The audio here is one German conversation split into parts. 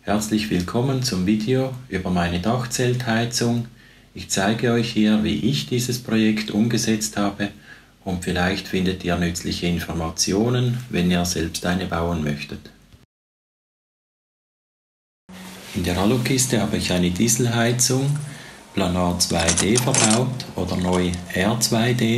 Herzlich willkommen zum Video über meine Dachzeltheizung. Ich zeige euch hier, wie ich dieses Projekt umgesetzt habe und vielleicht findet ihr nützliche Informationen, wenn ihr selbst eine bauen möchtet. In der Alukiste habe ich eine Dieselheizung Planar 2D verbaut oder neu R2D.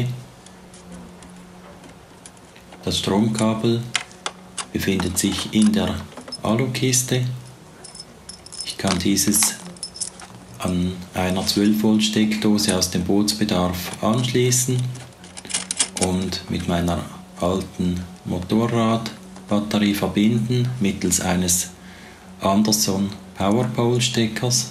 Das Stromkabel befindet sich in der Alukiste. Ich kann dieses an einer 12 Volt Steckdose aus dem Bootsbedarf anschließen und mit meiner alten Motorradbatterie verbinden mittels eines Anderson Powerpole Steckers.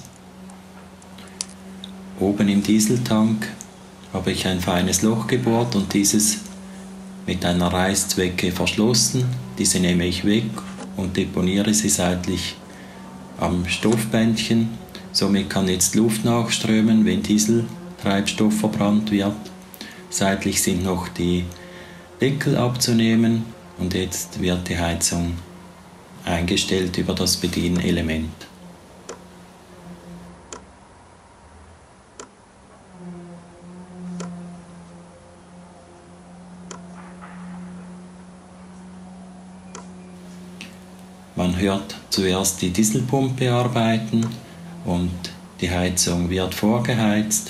Oben im Dieseltank habe ich ein feines Loch gebohrt und dieses mit einer Reißzwecke verschlossen. Diese nehme ich weg und deponiere sie seitlich am Stoffbändchen. Somit kann jetzt Luft nachströmen, wenn Dieseltreibstoff verbrannt wird. Seitlich sind noch die Deckel abzunehmen und jetzt wird die Heizung eingestellt über das Bedienelement. Man hört zuerst die Dieselpumpe arbeiten und die Heizung wird vorgeheizt.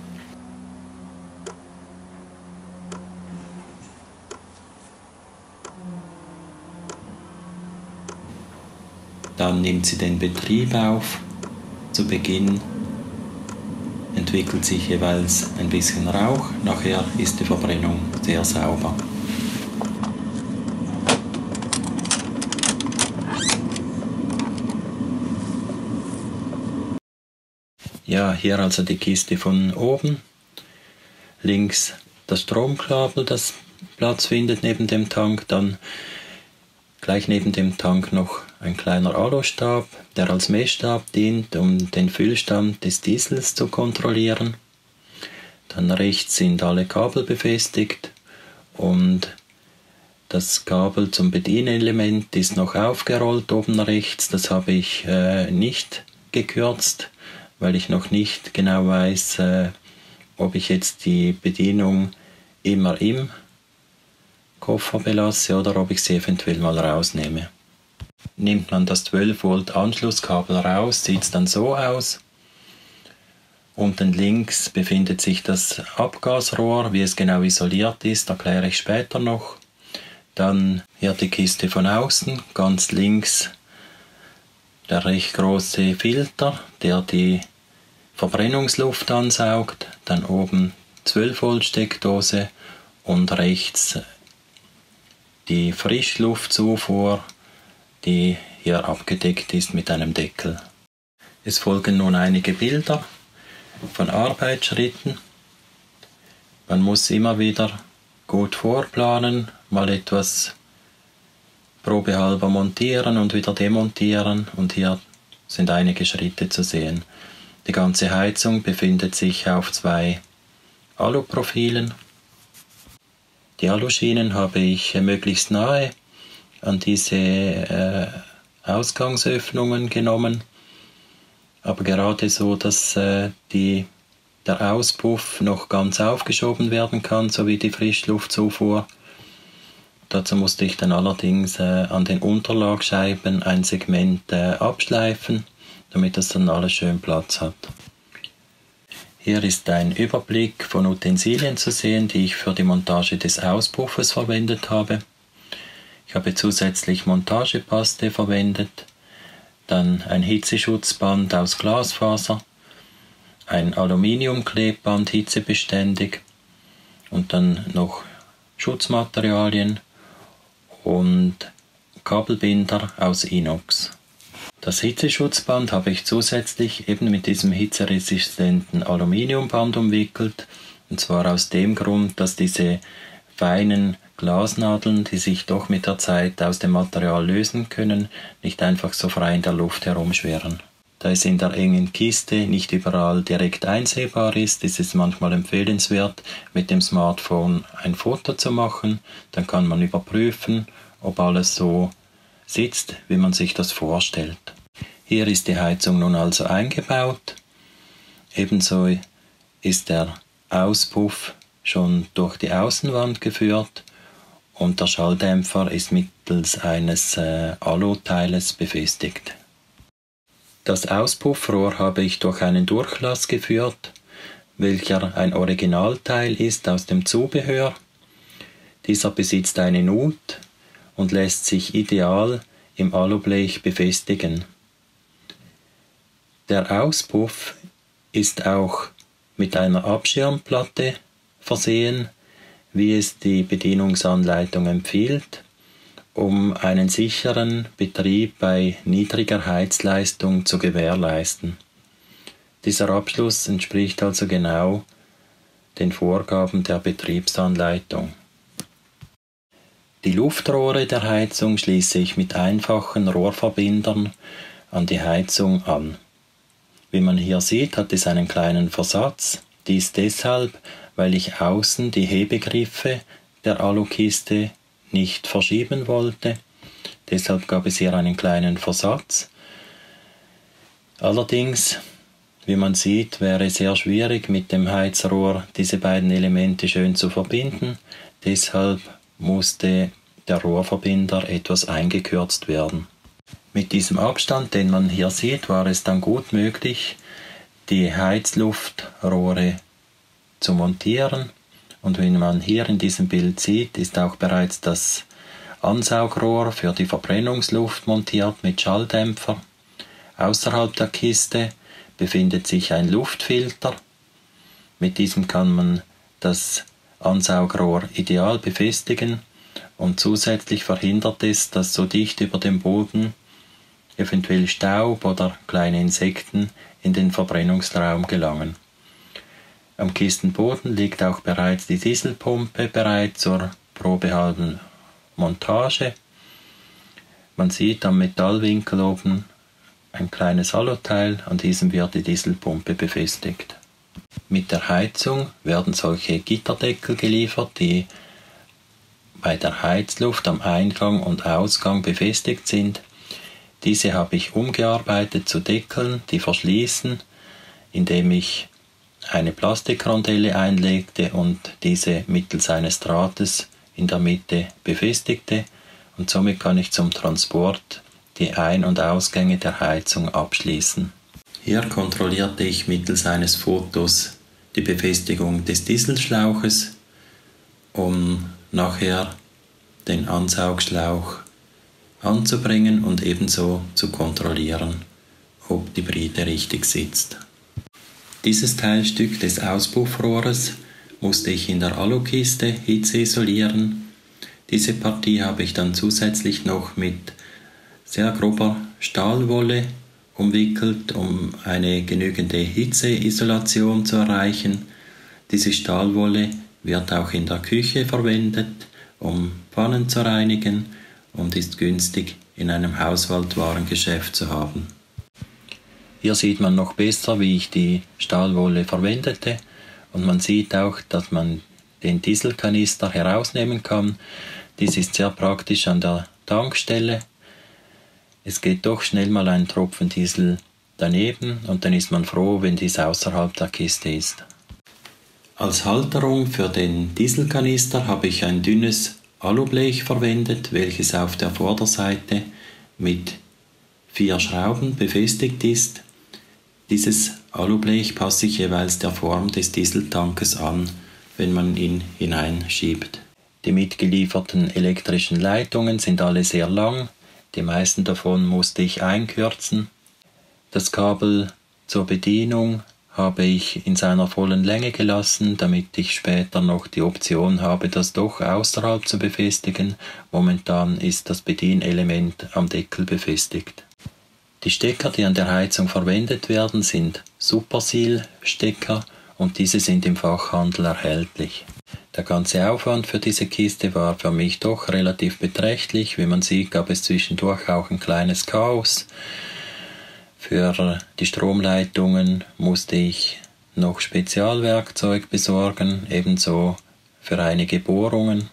Dann nimmt sie den Betrieb auf. Zu Beginn entwickelt sich jeweils ein bisschen Rauch, nachher ist die Verbrennung sehr sauber. Ja, hier also die Kiste von oben. Links das Stromkabel, das Platz findet neben dem Tank. Dann gleich neben dem Tank noch ein kleiner Alustab, der als Messstab dient, um den Füllstand des Diesels zu kontrollieren. Dann rechts sind alle Kabel befestigt und das Kabel zum Bedienelement ist noch aufgerollt oben rechts. Das habe ich nicht gekürzt, weil ich noch nicht genau weiß, ob ich jetzt die Bedienung immer im Koffer belasse oder ob ich sie eventuell mal rausnehme. Nimmt man das 12 Volt Anschlusskabel raus, sieht es dann so aus. Unten links befindet sich das Abgasrohr, wie es genau isoliert ist, erkläre ich später noch. Dann hier die Kiste von außen, ganz links der recht große Filter, der die Verbrennungsluft ansaugt, dann oben 12 Volt Steckdose und rechts die Frischluftzufuhr, die hier abgedeckt ist mit einem Deckel. Es folgen nun einige Bilder von Arbeitsschritten. Man muss immer wieder gut vorplanen, mal etwas probehalber montieren und wieder demontieren und hier sind einige Schritte zu sehen. Die ganze Heizung befindet sich auf 2 Aluprofilen. Die Aluschienen habe ich möglichst nahe an diese Ausgangsöffnungen genommen, aber gerade so, dass der Auspuff noch ganz aufgeschoben werden kann, sowie die Frischluftzufuhr. Dazu musste ich dann allerdings an den Unterlagscheiben ein Segment abschleifen, damit das dann alles schön Platz hat. Hier ist ein Überblick von Utensilien zu sehen, die ich für die Montage des Auspuffes verwendet habe. Ich habe zusätzlich Montagepaste verwendet, dann ein Hitzeschutzband aus Glasfaser, ein Aluminiumklebband hitzebeständig und dann noch Schutzmaterialien und Kabelbinder aus Inox. Das Hitzeschutzband habe ich zusätzlich eben mit diesem hitzeresistenten Aluminiumband umwickelt, und zwar aus dem Grund, dass diese feinen Glasnadeln, die sich doch mit der Zeit aus dem Material lösen können, nicht einfach so frei in der Luft herumschwirren. Da es in der engen Kiste nicht überall direkt einsehbar ist, ist es manchmal empfehlenswert, mit dem Smartphone ein Foto zu machen, dann kann man überprüfen, ob alles so sitzt, wie man sich das vorstellt. Hier ist die Heizung nun also eingebaut. Ebenso ist der Auspuff schon durch die Außenwand geführt und der Schalldämpfer ist mittels eines Aluteiles befestigt. Das Auspuffrohr habe ich durch einen Durchlass geführt, welcher ein Originalteil ist aus dem Zubehör. Dieser besitzt eine Nut und lässt sich ideal im Alublech befestigen. Der Auspuff ist auch mit einer Abschirmplatte versehen, wie es die Bedienungsanleitung empfiehlt, um einen sicheren Betrieb bei niedriger Heizleistung zu gewährleisten. Dieser Abschluss entspricht also genau den Vorgaben der Betriebsanleitung. Die Luftrohre der Heizung schließe ich mit einfachen Rohrverbindern an die Heizung an. Wie man hier sieht, hat es einen kleinen Versatz. Dies deshalb, weil ich außen die Hebegriffe der Alukiste nicht verschieben wollte. Deshalb gab es hier einen kleinen Versatz. Allerdings, wie man sieht, wäre es sehr schwierig mit dem Heizrohr diese beiden Elemente schön zu verbinden. Deshalb musste der Rohrverbinder etwas eingekürzt werden. Mit diesem Abstand, den man hier sieht, war es dann gut möglich, die Heizluftrohre zu montieren. Und wie man hier in diesem Bild sieht, ist auch bereits das Ansaugrohr für die Verbrennungsluft montiert mit Schalldämpfer. Außerhalb der Kiste befindet sich ein Luftfilter. Mit diesem kann man das Ansaugrohr ideal befestigen und zusätzlich verhindert es, dass so dicht über dem Boden eventuell Staub oder kleine Insekten in den Verbrennungsraum gelangen. Am Kistenboden liegt auch bereits die Dieselpumpe bereit zur probehalben Montage. Man sieht am Metallwinkel oben ein kleines Aluteil, an diesem wird die Dieselpumpe befestigt. Mit der Heizung werden solche Gitterdeckel geliefert, die bei der Heizluft am Eingang und Ausgang befestigt sind. Diese habe ich umgearbeitet zu Deckeln, die verschließen, indem ich eine Plastikrondelle einlegte und diese mittels eines Drahtes in der Mitte befestigte, und somit kann ich zum Transport die Ein- und Ausgänge der Heizung abschließen. Hier kontrollierte ich mittels eines Fotos die Befestigung des Dieselschlauches, um nachher den Ansaugschlauch anzubringen und ebenso zu kontrollieren, ob die Briete richtig sitzt. Dieses Teilstück des Auspuffrohres musste ich in der Alukiste hitzeisolieren. Diese Partie habe ich dann zusätzlich noch mit sehr grober Stahlwolle umwickelt, um eine genügende Hitzeisolation zu erreichen. Diese Stahlwolle wird auch in der Küche verwendet, um Pfannen zu reinigen, und ist günstig in einem Haushaltswarengeschäft zu haben. Hier sieht man noch besser, wie ich die Stahlwolle verwendete, und man sieht auch, dass man den Dieselkanister herausnehmen kann. Dies ist sehr praktisch an der Tankstelle. Es geht doch schnell mal ein Tropfen Diesel daneben und dann ist man froh, wenn dies außerhalb der Kiste ist. Als Halterung für den Dieselkanister habe ich ein dünnes Alublech verwendet, welches auf der Vorderseite mit 4 Schrauben befestigt ist. Dieses Alublech passe ich jeweils der Form des Dieseltankes an, wenn man ihn hineinschiebt. Die mitgelieferten elektrischen Leitungen sind alle sehr lang, die meisten davon musste ich einkürzen. Das Kabel zur Bedienung habe ich in seiner vollen Länge gelassen, damit ich später noch die Option habe, das doch außerhalb zu befestigen. Momentan ist das Bedienelement am Deckel befestigt. Die Stecker, die an der Heizung verwendet werden, sind Supersil-Stecker und diese sind im Fachhandel erhältlich. Der ganze Aufwand für diese Kiste war für mich doch relativ beträchtlich. Wie man sieht, gab es zwischendurch auch ein kleines Chaos. Für die Stromleitungen musste ich noch Spezialwerkzeug besorgen, ebenso für einige Bohrungen.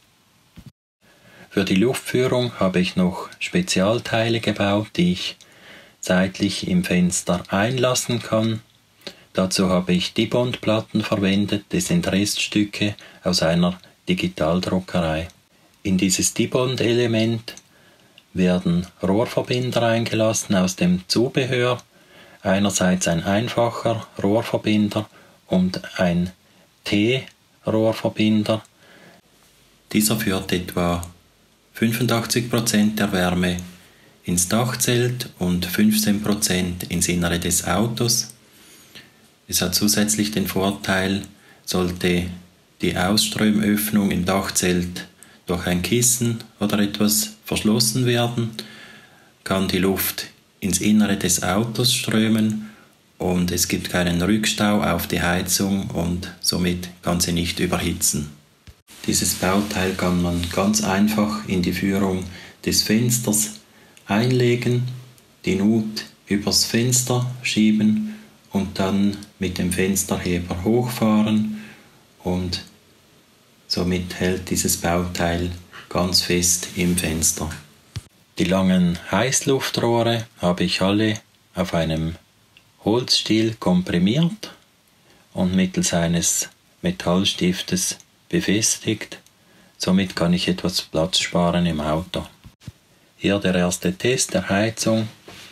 Für die Luftführung habe ich noch Spezialteile gebaut, die ich seitlich im Fenster einlassen kann. Dazu habe ich Dibond-Platten verwendet, das sind Reststücke aus einer Digitaldruckerei. In dieses Dibond-Element werden Rohrverbinder eingelassen aus dem Zubehör, einerseits ein einfacher Rohrverbinder und ein T-Rohrverbinder. Dieser führt etwa 85% der Wärme ins Dachzelt und 15% ins Innere des Autos. Es hat zusätzlich den Vorteil, sollte die Ausströmöffnung im Dachzelt durch ein Kissen oder etwas verschlossen werden, kann die Luft ins Innere des Autos strömen und es gibt keinen Rückstau auf die Heizung und somit kann sie nicht überhitzen. Dieses Bauteil kann man ganz einfach in die Führung des Fensters einlegen, die Nut übers Fenster schieben und dann mit dem Fensterheber hochfahren und somit hält dieses Bauteil ganz fest im Fenster. Die langen Heißluftrohre habe ich alle auf einem Holzstiel komprimiert und mittels eines Metallstiftes befestigt. Somit kann ich etwas Platz sparen im Auto. Hier der erste Test der Heizung.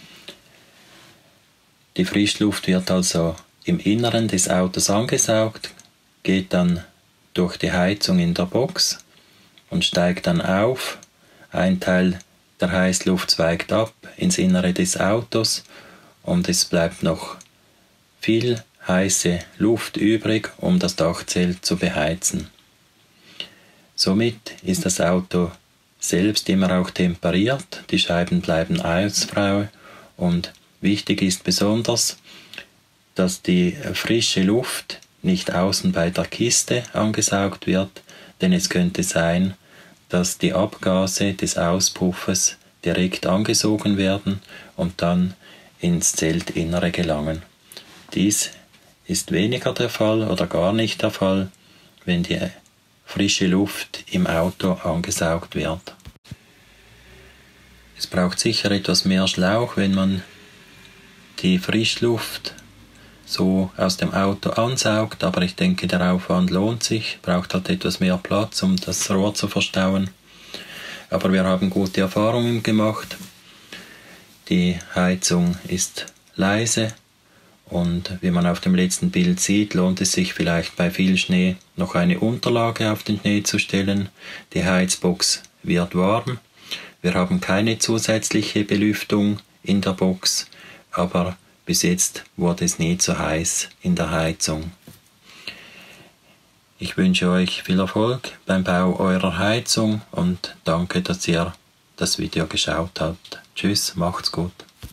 Die Frischluft wird also im Inneren des Autos angesaugt, geht dann durch die Heizung in der Box und steigt dann auf. Ein Teil der Heißluft zweigt ab ins Innere des Autos und es bleibt noch viel heiße Luft übrig, um das Dachzelt zu beheizen. Somit ist das Auto selbst immer auch temperiert, die Scheiben bleiben eisfrei und wichtig ist besonders, dass die frische Luft nicht außen bei der Kiste angesaugt wird, denn es könnte sein, dass die Abgase des Auspuffes direkt angesogen werden und dann ins Zeltinnere gelangen. Dies ist weniger der Fall oder gar nicht der Fall, wenn die frische Luft im Auto angesaugt wird. Es braucht sicher etwas mehr Schlauch, wenn man die Frischluft so aus dem Auto ansaugt, aber ich denke, der Aufwand lohnt sich, braucht halt etwas mehr Platz, um das Rohr zu verstauen. Aber wir haben gute Erfahrungen gemacht. Die Heizung ist leise und wie man auf dem letzten Bild sieht, lohnt es sich vielleicht bei viel Schnee noch eine Unterlage auf den Schnee zu stellen. Die Heizbox wird warm. Wir haben keine zusätzliche Belüftung in der Box, aber bis jetzt wurde es nie zu heiß in der Heizung. Ich wünsche euch viel Erfolg beim Bau eurer Heizung und danke, dass ihr das Video geschaut habt. Tschüss, macht's gut.